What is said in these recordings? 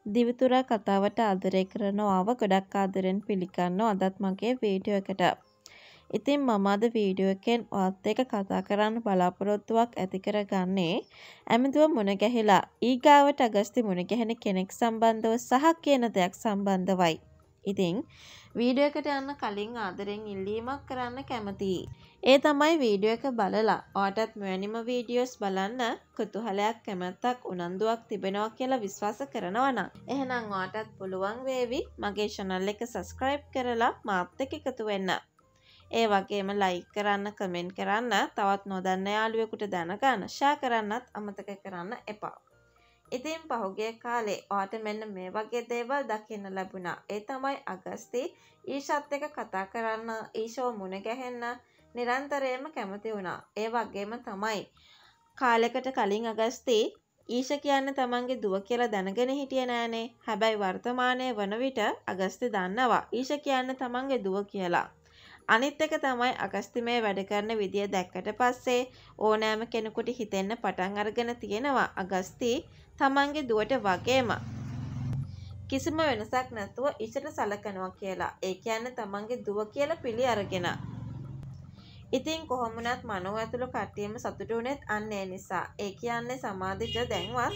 දිවිතුරා කතාවට ආදරය කරනවාව ගොඩක් ආදරෙන් පිළිගන්නවා අදත් මගේ වීඩියෝ එකට. ඉතින් මම අද වීඩියෝ එකෙන් ඔයත් එක්ක කතා කරන්න බලාපොරොත්තුවක් ඇති කරගන්නේ ඇමතුව මුණ ගැහිලා ඊගාවට අගස්ති මුණ ගැහෙන කෙනෙක් සම්බන්ධව සහ කියන දෙයක් සම්බන්ධවයි. ඉතින් වීඩියෝ එකට යන්න කලින් ආදරෙන් ඉල්ලීමක් කරන්න කැමතියි. ඒ තමයි වීඩියෝ එක බලලා ඔයාටත් මෙවැනිම වීඩියෝස් බලන්න කුතුහලයක් කැමැත්තක් උනන්දුවක් තිබෙනවා කියලා විශ්වාස කරනවා නම් එහෙනම් ඔයාටත් පුළුවන් වේවි මගේ channel එක subscribe කරලා මාත් එක්ක එකතු වෙන්න. ඒ වගේම like කරන්න, comment කරන්න, තවත් නොදන්න යාළුවෙකුට දැනගන්න, share කරන්නත් අමතක කරන්න එපා. ඉතින් පහුගිය කාලේ ඔයාට මෙන්න මේ වගේ දේවල් දකින්න ලැබුණා. ඒ තමයි අගස්ති ඊෂත් එක්ක කතා කරන්න, ඊෂෝ මුණ ගැහෙන්න නිරන්තරයෙන්ම කැමති වුණා. ඒ වගේම තමයි කාලයකට කලින් අගස්ති ඊෂ කියන්නේ තමන්ගේ දුව කියලා දැනගෙන හිටියේ නෑනේ. හැබැයි වර්තමානයේ වන විට අගස්ති දන්නවා ඊෂ කියන්නේ තමන්ගේ දුව කියලා. අනිත් එක තමයි අගස්ති මේ වැඩ කරන විදිය දැක්කට පස්සේ ඕනෑම කෙනෙකුට හිතෙන්න පටන් අරගෙන තියෙනවා අගස්ති තමන්ගේ දුවට වගේම කිසිම වෙනසක් නැතුව ඊෂට සලකනවා කියලා. ඒ කියන්නේ තමන්ගේ දුව කියලා පිළි අරගෙන. ඉතින් කොහොම වුණත් මනෝ ඇතුළු කට්ටියම සතුටු වුණෙත් අන්න ඒ නිසා. ඒ කියන්නේ සමාධිජ දැන්වත්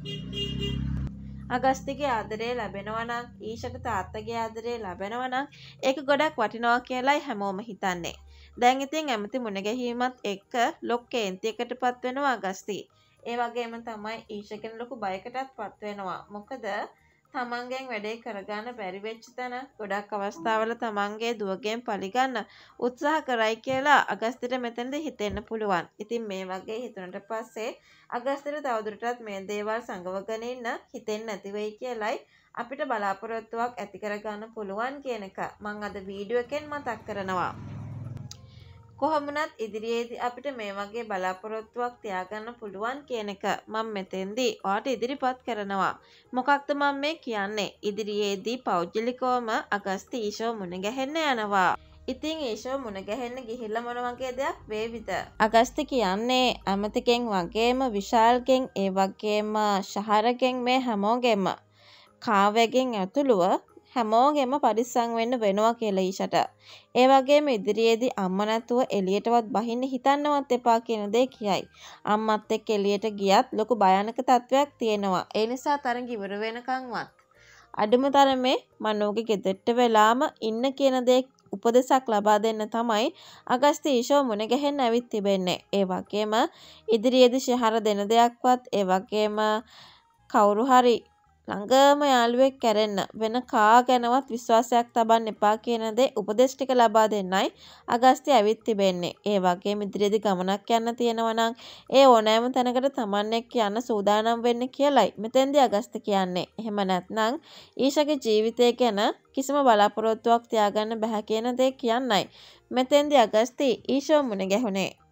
අගස්තිගේ ආදරේ ලැබෙනවා නම් ඊෂට තාත්තගේ ආදරේ ලැබෙනවා නම් ඒක ගොඩක් වටිනවා කියලායි හැමෝම හිතන්නේ. දැන් ඉතින් ඇමති මුණ ගැහිමත් එක්ක ලොක් කේන්තියකටපත් වෙනවා අගස්ති. ඒ වගේම තමයි ඊෂගෙන ලොකු බයකටත්පත් වෙනවා. මොකද තමන්ගෙන් වැඩේ කරගන්න බැරි වෙච්ච තැන ගොඩක් අවස්ථාවල තමන්ගේ දුවගෙන් පරිගන්න උත්සාහ කරයි කියලා අගස්තිට මෙතනදී හිතෙන්න පුළුවන්. ඉතින් මේ වගේ හිතුනට පස්සේ අගස්තිට තවදුරටත් මේ දේවල් සංගවගෙන ඉන්න හිතෙන්නේ නැති වෙයි කියලයි අපිට බලාපොරොත්තුවක් ඇති කරගන්න පුළුවන් කියන එක මම අද වීඩියෝ එකෙන් මතක් කරනවා. කොහොම වුණත් ඉදිරියේදී අපිට මේ වගේ බලාපොරොත්තුවක් තියාගන්න පුළුවන් කියන එක මම මෙතෙන්දී ඔයාලට ඉදිරිපත් කරනවා. මොකක්ද මම මේ කියන්නේ? ඉදිරියේදී පෞද්ගලිකවම අගස්ති ඊෂෝ මුණ ගැහෙන්න යනවා. ඉතින් ඊෂෝ මුණ ගැහෙන්න ගිහිල්ලා මොන වගේ දෙයක් වේවිද? අගස්ති කියන්නේ ඇමතිගෙන් වගේම විශාල්ගෙන් ඒ වගේම ශහරගෙන් මේ හැමෝගෙම කාව්‍යගෙන් ඇතුළුව හැමෝගෙම පරිස්සම් වෙන්න වෙනවා කියලා ඊෂට. ඒ වගේම ඉදිරියේදී අම්මා නැතුව එළියටවත් බහින්න හිතන්නවත් එපා කියන දේ කියයි. අම්මත් එක්ක එළියට ගියත් ලොකු භයානක තත්වයක් තියෙනවා. ඒ නිසා තරඟ ඉවර වෙනකන්වත් අඩුම තරමේ මනෝගේ ගෙදරට වෙලාම ඉන්න කියන දේ උපදෙසක් ලබා දෙන්න තමයි අගස්ති ඊෂෝ මුණ ගැහෙන්න ඇවිත් තිබෙන්නේ. ඒ වගේම ඉදිරියේදී ශහර දෙන දෙයක්වත් ඒ වගේම කවුරු හරි ළඟම යාළුවෙක් කැරෙන්න වෙන කා ගැනවත් විශ්වාසයක් තබන්න එපා කියන දේ උපදෙස් ටික ලබා දෙන්නයි අගස්ති ඇවිත් තිබෙන්නේ. ඒ වගේම ඉදිරියේදී ගමනක් යන්න තියෙනවා නම් ඒ ඕනෑම තැනකට තමන් එක්ක යන්න සූදානම් වෙන්න කියලයි මෙතෙන්දී අගස්ති කියන්නේ. එහෙම නැත්නම් ඊෂගේ ජීවිතය ගැන කිසිම බලාපොරොත්තුවක් තියාගන්න බෑ කියන දේ කියන්නයි මෙතෙන්දී අගස්ති ඊෂෝ මුණ ගැහුනේ.